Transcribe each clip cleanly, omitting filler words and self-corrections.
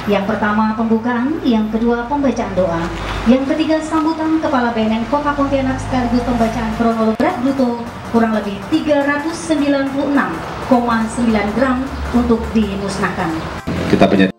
Yang pertama pembukaan, yang kedua pembacaan doa, yang ketiga sambutan Kepala BNN Kota Pontianak sekaligus pembacaan kronologi berat bruto kurang lebih 396,9 gram untuk dimusnahkan. Kita punya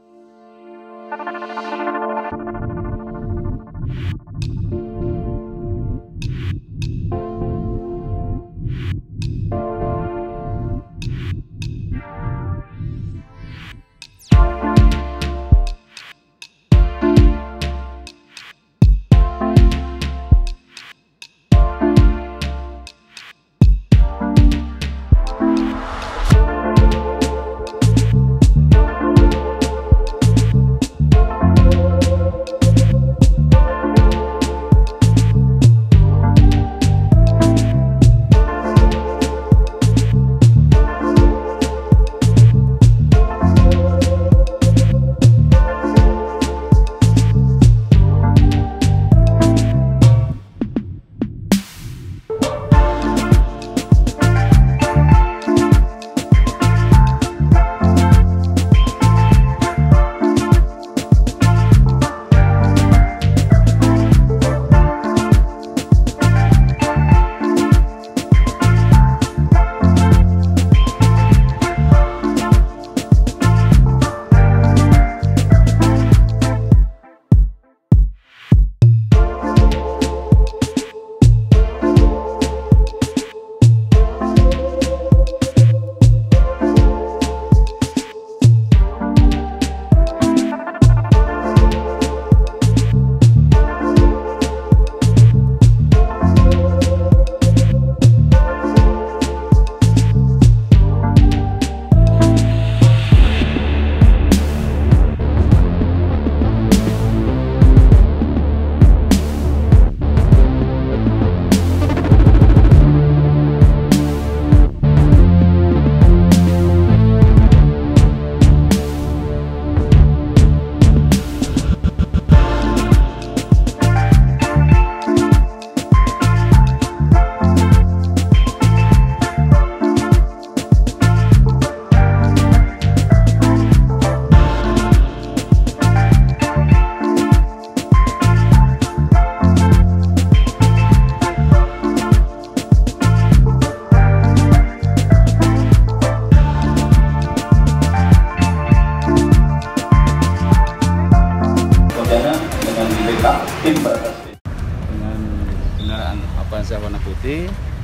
dengan kendaraan Avanza warna putih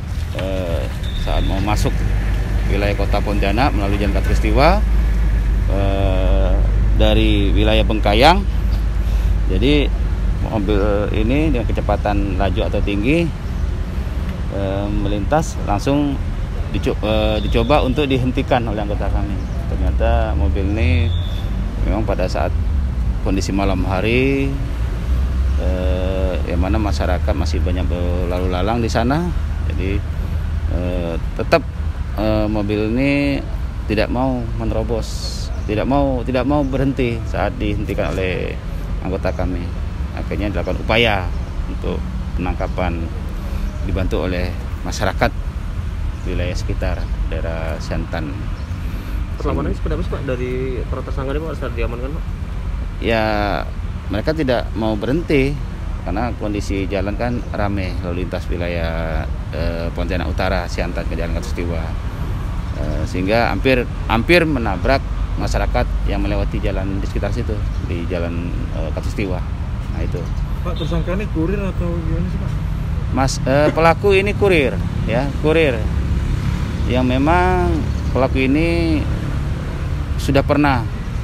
saat mau masuk wilayah Kota Pontianak melalui Jalan Katulistiwa dari wilayah Bengkayang. Jadi mobil ini dengan kecepatan laju atau tinggi melintas, langsung dicoba untuk dihentikan oleh anggota kami. Ternyata mobil ini memang pada saat kondisi malam hari, yang mana masyarakat masih banyak berlalu lalang di sana, jadi tetap mobil ini tidak mau menerobos, tidak mau berhenti saat dihentikan oleh anggota kami. Akhirnya dilakukan upaya untuk penangkapan, dibantu oleh masyarakat wilayah sekitar daerah Siantan. Perlawanan seperti apa sih Pak dari para tersangka ini Pak saat diamankan Pak? Ya, mereka tidak mau berhenti karena kondisi jalan kan ramai lalu lintas wilayah Pontianak Utara, Siantan ke Jalan Katulistiwa, sehingga hampir menabrak masyarakat yang melewati jalan di sekitar situ, di Jalan Katulistiwa. Nah itu. Pak, tersangka ini kurir atau gimana sih Pak? Pelaku ini kurir, ya, kurir. Yang memang pelaku ini sudah pernah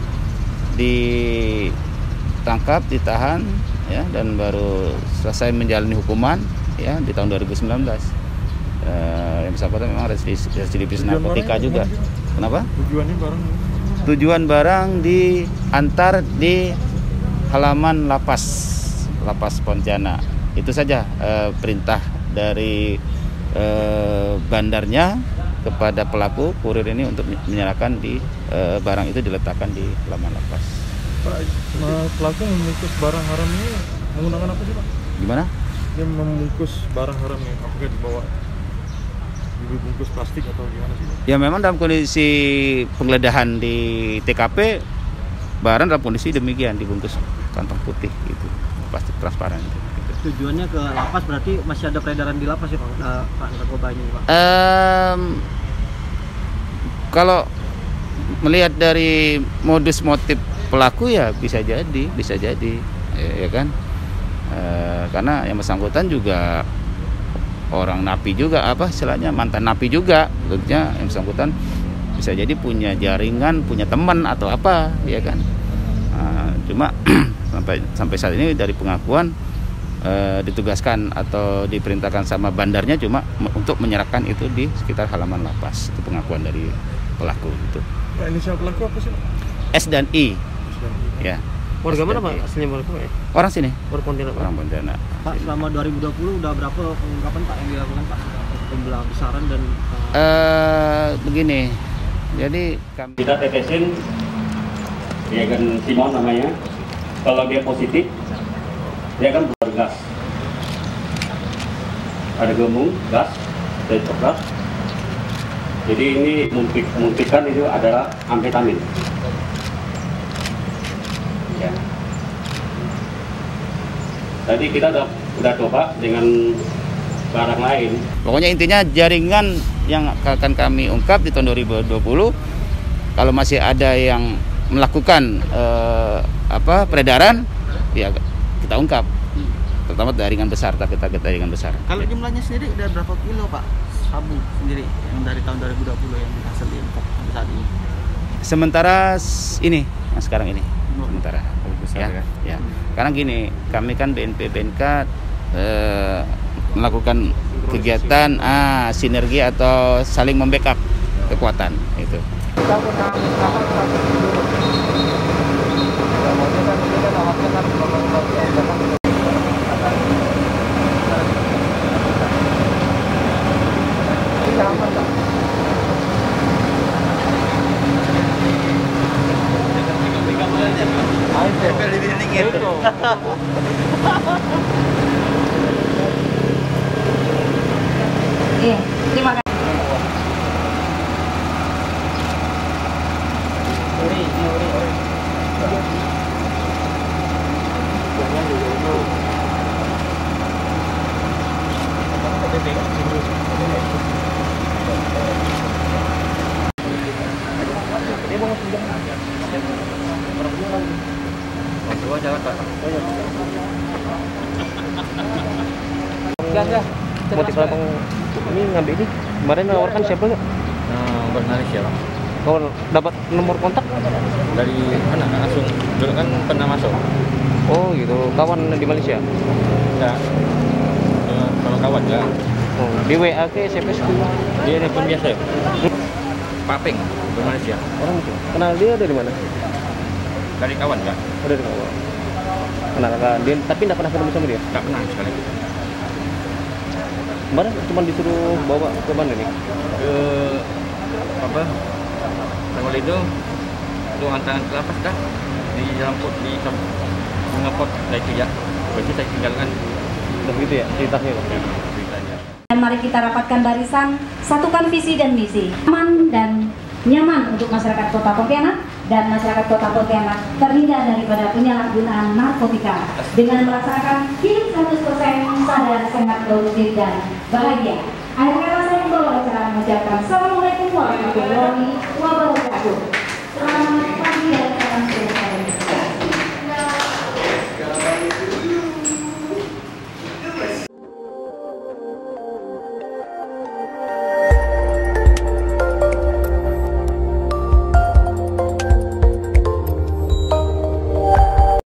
ditangkap, ditahan, ya, dan baru selesai menjalani hukuman, ya, di tahun 2019. Yang bersangkutan memang residivis narkotika juga. Kenapa? Tujuannya barang? Tujuan barang diantar di halaman lapas Pontianak. Itu saja perintah dari bandarnya kepada pelaku kurir ini untuk menyerahkan di barang itu diletakkan di halaman lapas. Pak, pelaku membungkus barang haram ini menggunakan apa sih Pak? Gimana? Dia membungkus barang haram ini, apakah dibawa dibungkus plastik atau gimana sih Pak? Ya memang dalam kondisi penggeledahan di TKP barang dalam kondisi demikian, dibungkus kantong putih gitu, plastik transparan gitu. Tujuannya ke lapas, berarti masih ada peredaran di lapas ya Pak narkoba ini Pak? Kalau melihat dari modus motif pelaku ya bisa jadi ya kan, karena yang bersangkutan juga orang napi juga, apa istilahnya, mantan napi juga, tentunya yang bersangkutan bisa jadi punya jaringan, punya teman atau apa ya kan. Cuma sampai saat ini dari pengakuan ditugaskan atau diperintahkan sama bandarnya cuma untuk menyerahkan itu di sekitar halaman lapas. Itu pengakuan dari pelaku itu. Pak, inisial pelaku apa sih Pak? S dan I. Ya. Warga mana Pak? Aslinya warga ya? Orang sini. Orang Pontianak. Orang Pontianak. Pak, selama 2020 udah berapa pengungkapan Pak yang dilakukan Pak? Pembelaan besaran dan begini. Jadi kita tetesin dia kan Simon namanya. Kalau dia positif, dia akan keluar gas. Ada gemung, gas, dan coklat. Jadi ini membuktikan itu adalah amfetamin. Ya. Tadi kita udah coba dengan barang lain. Pokoknya intinya jaringan yang akan kami ungkap di tahun 2020, kalau masih ada yang melakukan peredaran, ya kita ungkap. Terutama jaringan besar, target jaringan besar. kalau jumlahnya sendiri udah berapa kilo Pak sabu sendiri yang dari tahun 2020 yang hasil diungkap sampai saat ini? Sementara ini, yang sekarang ini, sementara. Besar, Ya. Karena gini, kami kan BNP-BNK melakukan kegiatan sinergi atau saling membackup kekuatan itu. Iya, terima kasih. Motif abang ini ngambil ini kemarin nawarkan siapa nggak? Malaysia Pak. Kau dapat nomor kontak? Dari mana? Langsung dulu kan pernah masuk. Oh gitu, kawan di Malaysia? Ya. Kalau kawan ya. Oh, di WA ke SMS ke? Dia telepon biasa ya. Pak Peng di Malaysia. Orang itu? Kenal dia dari mana? Dari kawan kan? Oh, dari kawan. Kenal kan? Dia tapi nggak pernah ketemu sama dia? Nggak pernah sekali. Kemarin cuma disuruh bawa ke mana nih? Ke apa? Tanggal itu antangan ke lapas dah. Di dalam pot di ngepot itu ya. Berarti saya tinggalkan. Begitu ya ceritanya. Ceritanya. Dan mari kita rapatkan barisan, satukan visi dan misi, aman dan nyaman untuk masyarakat Kota Pontianak, dan masyarakat Kota Pontianak terhindar daripada penyalahgunaan narkotika dengan melaksanakan hidup 100% sadar, sehat, produktif dan bahagia. Akhir kata saya membawa acara mengucapkan Assalamualaikum warahmatullahi wabarakatuh.